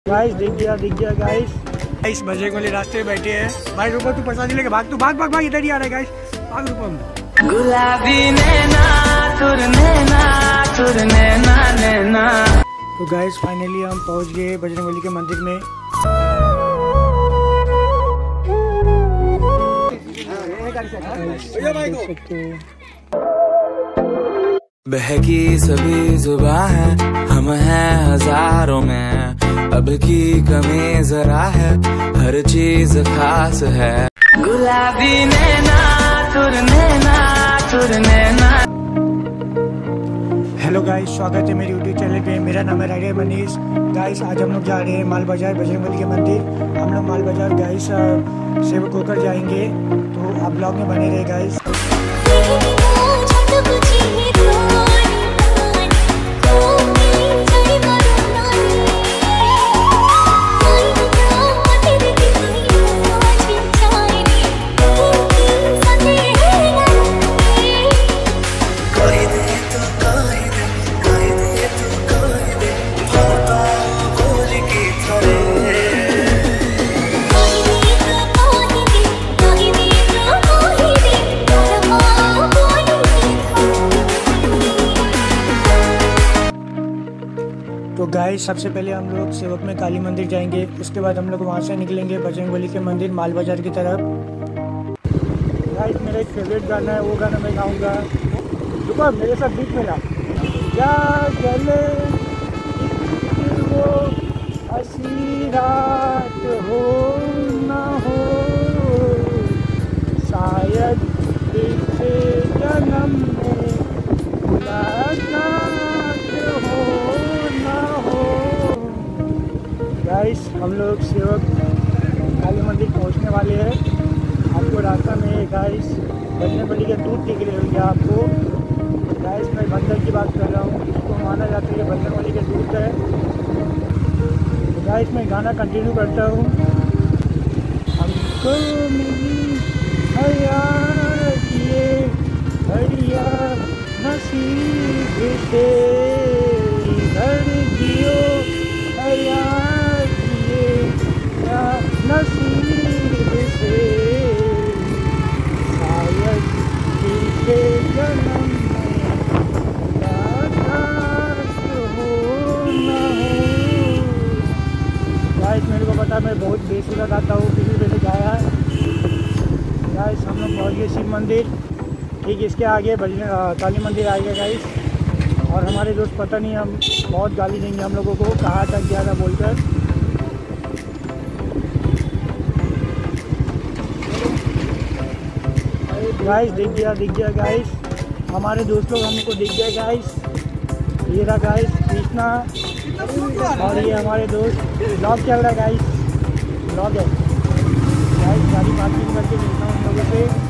Guys दिख गया guys Bajrang वाले रास्ते में बैठे हैं। भाई रुको, तू प्रसाद लेके भाग, तू भाग इधर ही आ रहा है गाइस, भाग रुको। गुलाबी नैना तुर नैना। तो गाइस फाइनली हम पहुंच गए बजरंगबली के मंदिर में। बहकी सभी जुबां है, हम हैं हजारों में, अब की कमी जरा है, हर चीज खास है। गुलाबी नैना तुर नैना। हेलो गाइस, स्वागत है मेरे यूट्यूब चैनल पे। मेरा नाम है राइडर मनीष। गाइस आज हम लोग जा रहे हैं माल बाजार बजरंगबली के मंदिर। हम लोग माल बाजार गाइस सेवक होकर जाएंगे, तो आप ब्लॉग में बने रहे गाइस। तो गाइस सबसे पहले हम लोग सेवक में काली मंदिर जाएंगे, उसके बाद हम लोग वहाँ से निकलेंगे बजरंगबली के मंदिर माल बाजार की तरफ। गाइस मेरा एक फेवरेट गाना है, वो गाना मैं गाऊंगा। रुको मेरे साथ बीच में ला। क्या चले वो हंसी रात हो ना हो, शायद पिछले जन्म में मुलाकात हो। गाइस हम लोग सेवक काली मंदिर पहुंचने वाले हैं। आपको रास्ता में गाइस बजरंगबली के दूध दिख रहे होंगे आपको। गाइस मैं बंदर की बात कर रहा हूँ, इसको माना जाता है कि बजरंगबली के दूध है। तो गाइस मैं गाना कंटिन्यू करता हूँ। हमको मिली हयात ये बढ़िया नसीब से, इधर जियो हयात नसीब से, शायद पीछे जन्म में मुलाकात हो ना हो। गाइस मेरे को पता मैं बहुत बेसुरा गाता हूँ, किसी वजह से गाया। गाइस हम लोग पहुँच गए शिव मंदिर, ठीक इसके आगे काली मंदिर आएगा गाइस। और हमारे दोस्त पता नहीं हम बहुत गाली देंगे हम लोगों को, कहाँ तक गया था बोलकर। गाइस दिख गया गाइस, हमारे दोस्त लोग हमको दिख गए गाइस। ये रहा गाइस कृष्णा, और ये हमारे दोस्त। ब्लॉग चल रहा है गाइस, ब्लॉग है गाइस। गाड़ी पार्किंग करके मिलता हूँ हम लोगों से।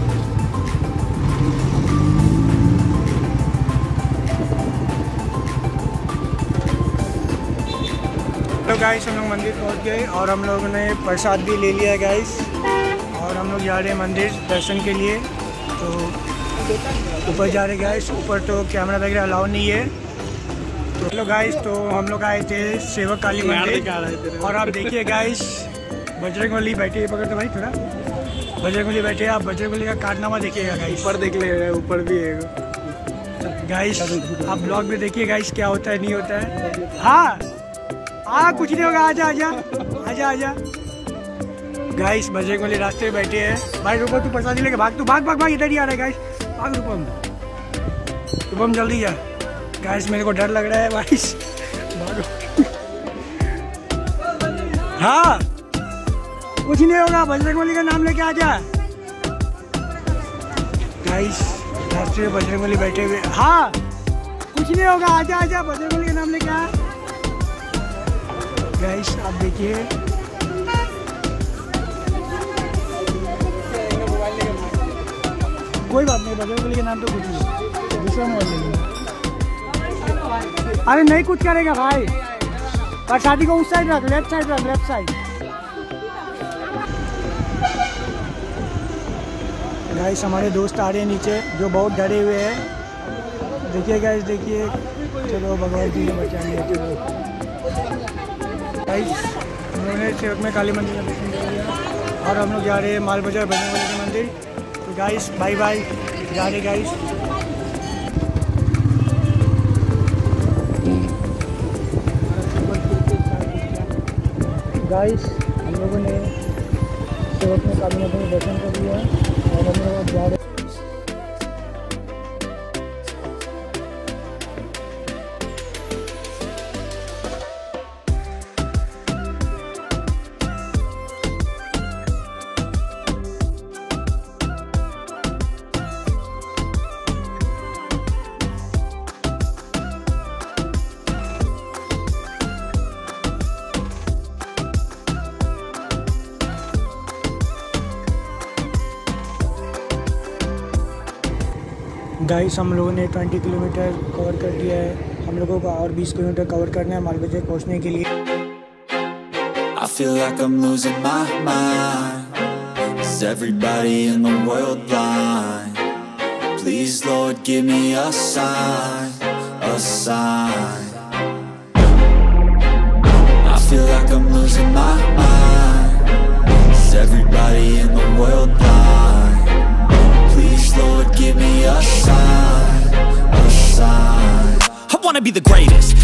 तो गाइस हम लोग मंदिर पहुँच गए और हम लोगों ने प्रसाद भी ले लिया गाइस, और हम लोग जा रहे हैं मंदिर दर्शन के लिए। तो ऊपर जा रहे गाइस, ऊपर तो कैमरा वगैरह अलाउ नहीं है। तो हेलो गाइस, तो हम लोग आए थे सेवक काली मंदिर, और आप देखिए गाइस बजरंगबली बैठे, पकड़ तो भाई थोड़ा, बजरंगबली बैठे। आप बजरंगबली का कारनामा देखिएगा गाइस, ऊपर देख ले, ऊपर भी है गाइस। आप ब्लॉग में देखिए गाइस क्या होता है नहीं होता है। हाँ कुछ नहीं होगा, आजा गाइस बजरंगबली रास्ते में बैठे हैं। भाई रुको, तू प्रसाद लेके भाग, तू भाग इधर ही आ रहा है गाइस, भाग रुपम जल्दी जा। गाइस मेरे को डर लग रहा है गाइस, भागो। हाँ कुछ नहीं होगा, बजरंगबली का नाम लेके आजा। गाइस रास्ते में बजरंगबली बैठे हुए। हाँ कुछ नहीं होगा, आजा बजरंगबली का नाम लेके आ। गाइस आप देखिए, कोई बात नहीं, बजरंगबली के नाम तो कुछ नहीं, दूसरा मोबाइल ले। अरे नहीं कुछ करेगा भाई, प्रसादी को उस साइड रख, लेफ्ट साइड रख, लेफ्ट साइड। गाइस हमारे दोस्त आ रहे हैं नीचे, जो बहुत डरे हुए हैं। देखिए गाइस देखिए, चलो भगवान जी ने बचा लिया। चलो गाइस हम लोगों ने सेवक में काली मंदिर में दर्शन कर लिया और हम लोग जा रहे हैं माल बाजार बजरंगबली के मंदिर। तो गाइस बाय बाय, जा रहे गाइस। गाइस हम लोगों ने सेवक में काली मंदिर में दर्शन कर लिया और हम लोग जा रहे गाइस हम लोगों ने 20 किलोमीटर कवर कर दिया है। हम लोगों को और 20 किलोमीटर कवर करना है माल बाजार पहुंचने के लिए। I feel like I'm losing my mind. Is everybody in the world blind? Please Lord give me a sign, a sign. I feel like I'm losing my mind. Is everybody in the world blind? Please Lord give me a sign, a sign. I wanna be the greatest.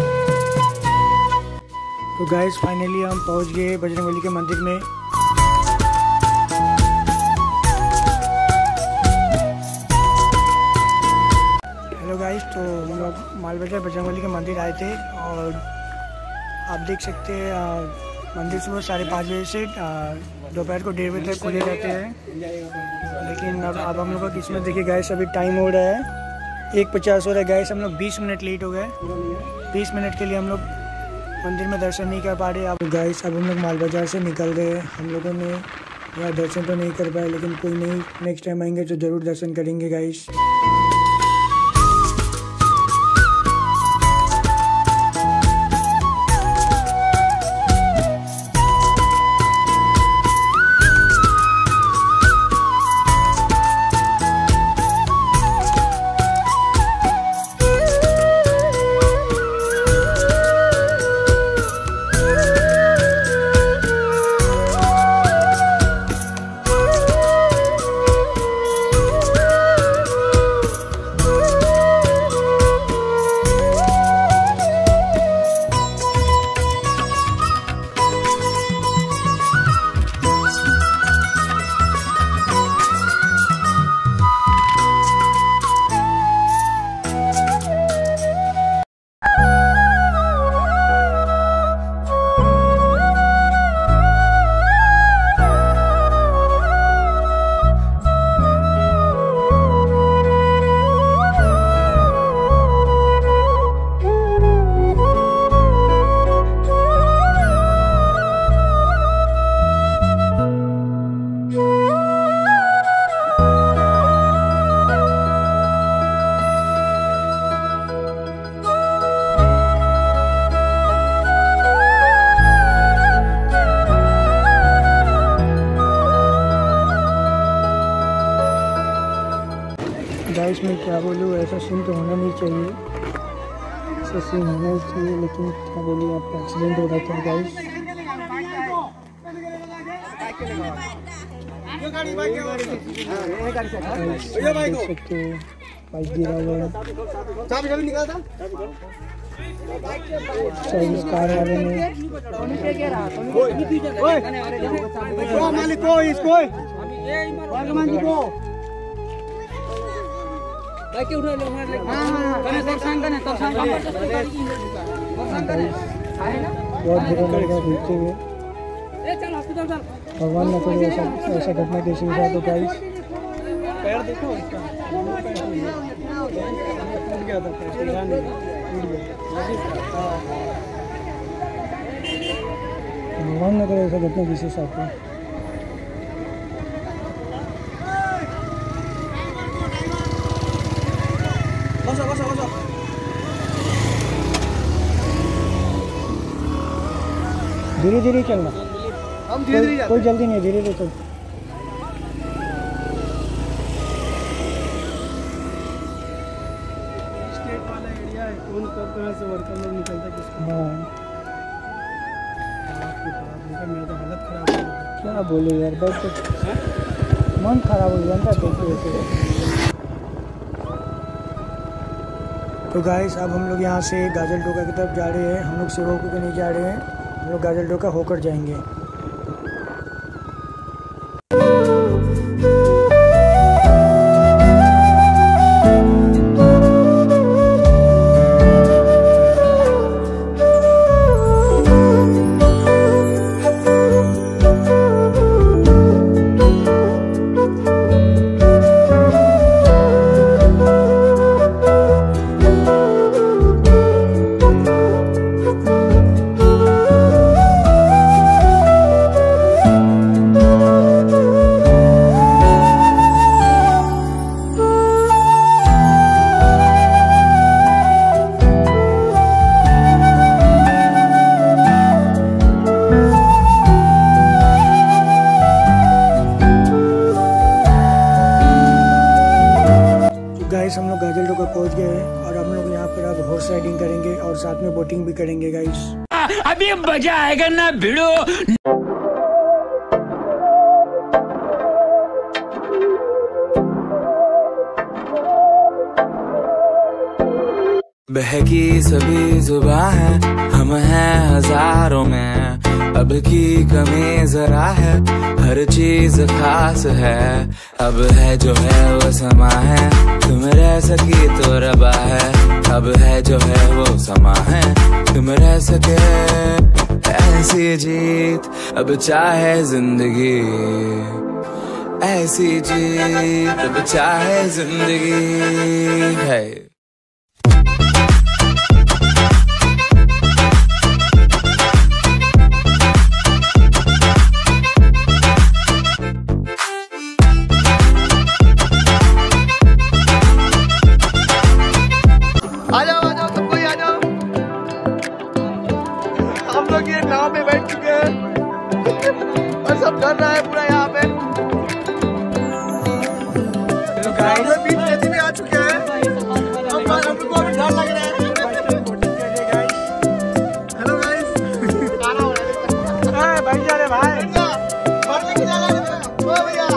तो guys finally हम पहुंच गए बजरंगबली के मंदिर में। Hello guys, तो हम लोग माल बाजार बजरंगबली के मंदिर आए थे और आप देख सकते हैं मंदिर सुबह 5:30 बजे से दोपहर को 1:30 बजे तक खुले रहते हैं। लेकिन अब हम लोग का किस्मत देखिए गाइस, अभी टाइम हो रहा है 1:50 हो रहा है गाइस। हम लोग 20 मिनट लेट हो गए। 20 मिनट के लिए हम लोग मंदिर में दर्शन नहीं कर पा रहे। अब गाइस अब हम लोग माल बाजार से निकल रहे हैं। हम लोगों ने यहाँ दर्शन तो नहीं कर पाए, लेकिन कोई नहीं, नेक्स्ट टाइम आएंगे तो ज़रूर दर्शन करेंगे गाइस। गाइस मैं क्या बोलूँ, ऐसा सीन तो होना नहीं चाहिए, ऐसा सीन होना ही चाहिए, लेकिन क्या बोलूँ आपका एक्सीडेंट हो जाता है गाइस। देख सकते हो बाइक गिरा हुआ है। सर्विस कार वाले ने बहुत बुरा लगा देखते हुए। भगवान न करे ऐसा घटना किसी के साथ हो गाइस। भगवान न करे ऐसा घटना किसी के साथ हो। धीरे धीरे चलना, हम धीरे धीरे, कोई जल्दी नहीं, धीरे धीरे चल। स्टेट वाला एरिया है, कौन कब कहाँ से वर्कर लोग निकलता है किसको। हाँ क्या बोले यार, बैठ मन खराब हो जाता देखते। तो गाइस अब हम लोग यहाँ से गाजल डोका की तरफ जा रहे हैं। हम लोग सेवा होकर नहीं जा रहे हैं, हम लोग गाजल डोका होकर जाएंगे। गाइस हम लोग गाजल डोका पहुंच गए हैं और हम लोग यहाँ पर अब हॉर्स राइडिंग करेंगे और साथ में बोटिंग भी करेंगे गाइस। अभी मजा आएगा ना भिड़ो। बहकी सभी जुबां है, हम हैं हजारों में, अब की कमी जरा है, हर चीज खास है, अब है जो है वो समा है, तुम रह सकी तो रबा है, अब है जो है वो समा है, तुम रह सके ऐसी जीत, अब चाहे जिंदगी ऐसी जीत, अब चाहे जिंदगी है। ये नाव में बैठ चुके हैं और सब डर रहा है पूरा यहाँ पे। बीच नदी में आ चुके हैं, हम लोग को अभी डर लग रहा है। हेलो गाइस, भाई जा रहे भाई मारने की जगह ओ भैया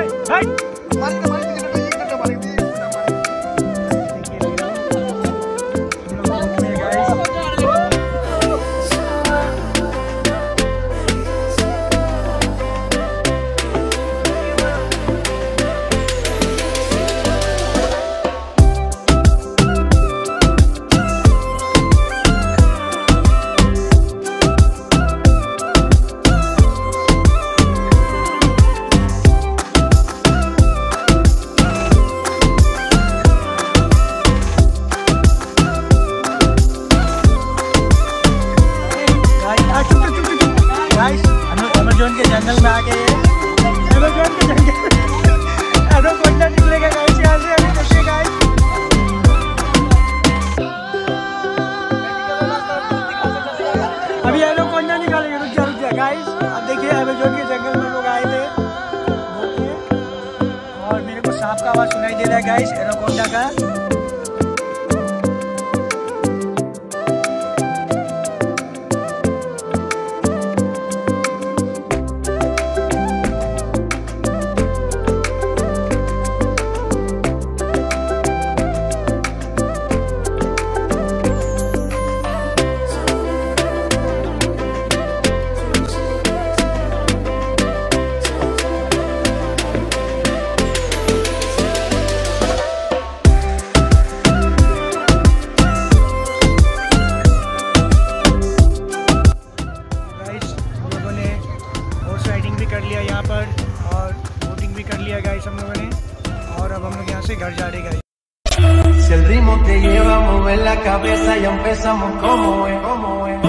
अमेज़न के जंगल में आ गए हैं। अमेज़न के जंगल एनाकोंडा निकलेगा गाइस यहाँ से। अभी देखिए गाइस, अभी एनाकोंडा निकालेंगे। रुक जा गाइस। अब देखिए अमेज़न के जंगल में लोग आए थे और मेरे को सांप का आवाज सुनाई दे रहा है गाइस, एनाकोंडा का। कर लिया यहाँ पर और बोटिंग भी कर लिया गाइस हम लोगों ने, और अब हम लोग यहाँ से घर जा रहे guys. Si el ritmo te lleva a mover la cabeza, ya empezamos como es.